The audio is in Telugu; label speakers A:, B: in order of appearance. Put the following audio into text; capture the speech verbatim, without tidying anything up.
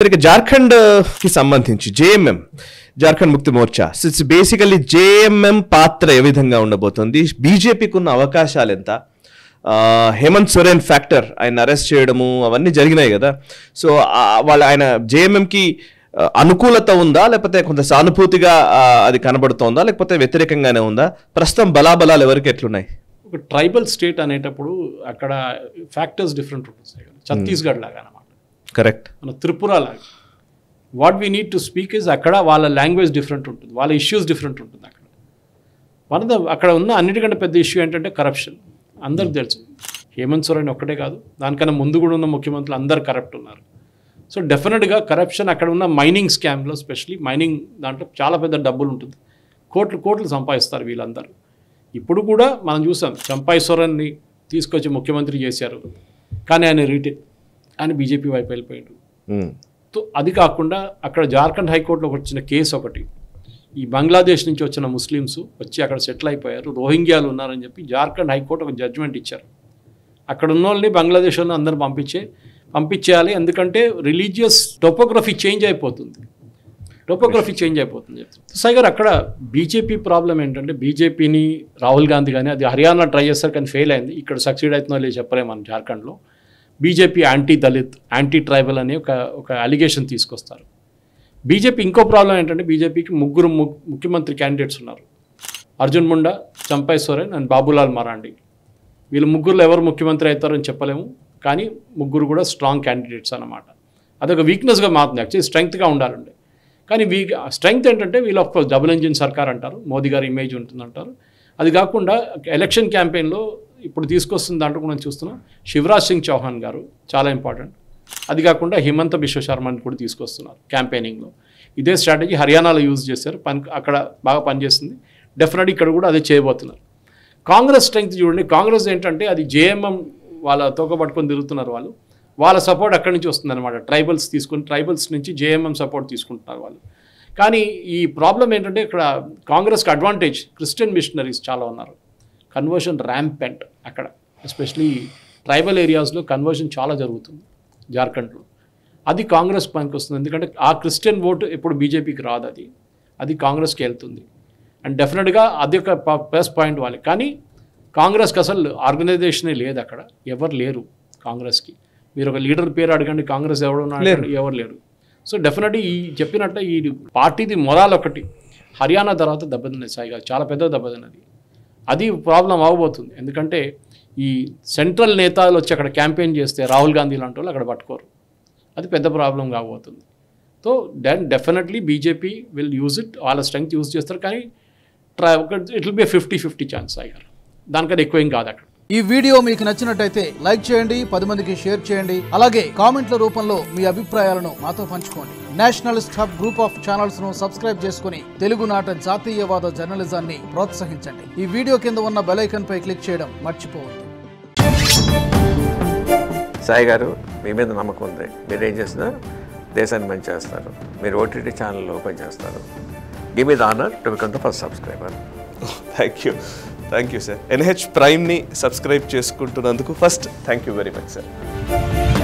A: సరే ఇక జార్ఖండ్ కి సంబంధించి జేఎంఎం జార్ఖండ్ ముక్తి మోర్చా ఇట్స్ బేసికల్లీ జేఎంఎం పాత్ర ఏ విధంగా ఉండబోతుంది, బీజేపీకి ఉన్న అవకాశాలు ఎంత, హేమంత్ సోరెన్ ఫ్యాక్టర్ ఆయన అరెస్ట్ చేయడము అవన్నీ జరిగినాయి కదా, సో వాళ్ళ ఆయన జేఎంఎంకి అనుకూలత ఉందా లేకపోతే కొంత సానుభూతిగా అది కనబడుతోందా లేకపోతే వ్యతిరేకంగానే ఉందా, ప్రస్తుతం బలాబలాలు ఎవరికి ఎట్లున్నాయి?
B: ఒక ట్రైబల్ స్టేట్ అనేటప్పుడు అక్కడ ఫ్యాక్టర్స్ డిఫరెంట్ ఉంటుంది, ఛత్తీస్గఢ్ లాగా అన్నమాట.
A: కరెక్ట్.
B: మన త్రిపుర లాగా what we need to speak is అక్కడ వాళ్ళ లాంగ్వేజ్ డిఫరెంట్ ఉంటుంది, వాళ్ళ ఇష్యూస్ డిఫరెంట్ ఉంటుంది. అక్కడ వన్ ఆఫ్ ద అక్కడ ఉన్న అన్నిటికంటే పెద్ద ఇష్యూ ఏంటంటే కరప్షన్. అందరికి తెలుసు, హేమంత్ సోరెన్ ఒక్కటే కాదు, దానికన్నా ముందు కూడా ఉన్న ముఖ్యమంత్రులు అందరు కరప్ట్ ఉన్నారు. సో డెఫినెట్గా కరప్షన్ అక్కడ ఉన్న మైనింగ్ స్కామ్లో, స్పెషలీ మైనింగ్ దాంట్లో చాలా పెద్ద డబ్బులు ఉంటుంది, కోట్లు కోట్లు సంపాదిస్తారు వీళ్ళందరూ. ఇప్పుడు కూడా మనం చూసాం, చంపై సోరెన్ని తీసుకొచ్చి ముఖ్యమంత్రి చేశారు, కానీ ఆయన రిటైన్ ఆయన బీజేపీ వైపు వెళ్ళిపోయాడు. సో అది కాకుండా అక్కడ జార్ఖండ్ హైకోర్టులో వచ్చిన కేసు ఒకటి, ఈ బంగ్లాదేశ్ నుంచి వచ్చిన ముస్లిమ్స్ వచ్చి అక్కడ సెటిల్ అయిపోయారు, రోహింగ్యాలు ఉన్నారని చెప్పి జార్ఖండ్ హైకోర్టు ఒక జడ్జ్మెంట్ ఇచ్చారు. అక్కడ ఉన్న వాళ్ళని బంగ్లాదేశ్ వాళ్ళని అందరూ పంపించే పంపించేయాలి, ఎందుకంటే రిలీజియస్ టోపోగ్రఫీ చేంజ్ అయిపోతుంది, టోపోగ్రఫీ చేంజ్ అయిపోతుంది. సైగర్ అక్కడ బీజేపీ ప్రాబ్లం ఏంటంటే, బీజేపీని రాహుల్ గాంధీ కానీ అది హర్యానా ట్రై చేస్తారు కానీ ఫెయిల్ అయింది, ఇక్కడ సక్సీడ్ అవుతుందో లేదు చెప్పలేము మనం. జార్ఖండ్లో BJP anti Dalit anti tribal అని ఒక ఒక అలిగేషన్ తీసుకొస్తారు. బీజేపీ ఇంకో ప్రాబ్లం ఏంటంటే, బీజేపీకి ముగ్గురు ముఖ్యమంత్రి క్యాండిడేట్స్ ఉన్నారు, అర్జున్ ముండా, చంపై సోరెన్ అండ్ బాబులాల్ మరాండి. వీళ్ళు ముగ్గురులో ఎవరు ముఖ్యమంత్రి అవుతారని చెప్పలేము, కానీ ముగ్గురు కూడా స్ట్రాంగ్ క్యాండిడేట్స్ అన్నమాట. అదొక వీక్నెస్గా మారుతుంది, యాక్చువల్లీ స్ట్రెంగ్త్గా ఉండాలండి. కానీ వీక్ స్ట్రెంగ్త్ ఏంటంటే వీళ్ళు ఆఫ్ కోర్స్ డబుల్ ఇంజిన్ సర్కార్ అంటారు, మోదీ గారి ఇమేజ్ ఉంటుందంటారు. అది కాకుండా ఎలక్షన్ క్యాంపెయిన్లో ఇప్పుడు తీసుకొస్తున్న దాంట్లో మనం చూస్తున్నాం, శివరాజ్ సింగ్ చౌహాన్ గారు చాలా ఇంపార్టెంట్. అది కాకుండా హిమంత బిశ్వ శర్మని కూడా తీసుకొస్తున్నారు క్యాంపెయినింగ్లో. ఇదే స్ట్రాటజీ హర్యానాలో యూజ్ చేశారు, పని అక్కడ బాగా పనిచేస్తుంది. డెఫినెట్గా ఇక్కడ కూడా అదే చేయబోతున్నారు. కాంగ్రెస్ స్ట్రెంగ్త్ చూడండి, కాంగ్రెస్ ఏంటంటే అది జేఎంఎం వాళ్ళ తోక పట్టుకొని తిరుగుతున్నారు వాళ్ళు, వాళ్ళ సపోర్ట్ అక్కడి నుంచి వస్తుంది అనమాట. ట్రైబల్స్ తీసుకుని ట్రైబల్స్ నుంచి జేఎంఎం సపోర్ట్ తీసుకుంటున్నారు వాళ్ళు. కానీ ఈ ప్రాబ్లం ఏంటంటే ఇక్కడ కాంగ్రెస్కి అడ్వాంటేజ్, క్రిస్టియన్ మిషనరీస్ చాలా ఉన్నారు, కన్వర్షన్ ర్యాంపెంట్ అక్కడ, ఎస్పెషలీ ట్రైబల్ ఏరియాస్లో కన్వర్షన్ చాలా జరుగుతుంది జార్ఖండ్లో. అది కాంగ్రెస్ పనికి వస్తుంది, ఎందుకంటే ఆ క్రిస్టియన్ ఓటు ఎప్పుడు బీజేపీకి రాదు, అది అది కాంగ్రెస్కి వెళ్తుంది. అండ్ డెఫినెట్గా అది ఒక ప్లస్ పాయింట్ వాళ్ళకి. కానీ కాంగ్రెస్కి అసలు ఆర్గనైజేషనే లేదు అక్కడ, ఎవరు లేరు కాంగ్రెస్కి. మీరు ఒక లీడర్ పేరు అడగండి, కాంగ్రెస్ ఎవరున్నారు, ఎవరు లేరు. సో డెఫినెట్లీ ఈ చెప్పినట్టే ఈ పార్టీది మొరాల్ ఒకటి హర్యానా తర్వాత దెబ్బతిన్నది, సాయిగా చాలా పెద్ద దెబ్బతిన్నది. అది ప్రాబ్లం అవ్వబోతుంది, ఎందుకంటే ఈ సెంట్రల్ నేతలు వచ్చి అక్కడ క్యాంపెయిన్ చేస్తే రాహుల్ గాంధీ లాంటి వాళ్ళు అక్కడ పట్టుకోరు, అది పెద్ద ప్రాబ్లం కాబోతుంది. So then definitely BJP will use it, వాళ్ళ స్ట్రెంగ్త్ యూజ్ చేస్తారు. కానీ try it will be fifty fifty chance సాయిగారు, దానికన్నా ఎక్కువ ఏం కాదు అక్కడ.
C: ఈ వీడియో మీకు నచ్చినట్టయితే లైక్ చేయండి, పది మందికి షేర్ చేయండి, అలాగే కామెంట్ల రూపంలో మీ అభిప్రాయాలను మాతో పంచుకోండి. Nationalist Hub group of channels ను సబ్స్క్రైబ్ చేసుకుని తెలుగునాట జాతీయవాద జర్నలిజాన్ని ప్రోత్సహించండి. ఈ వీడియో కింద ఉన్న బెల్ ఐకాన్ పై క్లిక్ చేయడం మర్చిపోవద్దు.
D: సాయి గారు, మీ మీద నమ్మకం ఉంది, మీరు ఏం చేస్తున్నారు, దేశాన్ని మంచి చేస్తారు, మీరు ఓటీటీ ఛానల్ ఓపెన్ చేస్తారు. Give me the honour to become the first subscriber.
A: Thank you thank you sir. NH ప్రైమ్ని సబ్స్క్రైబ్ చేసుకుంటున్నందుకు first thank you very much sir.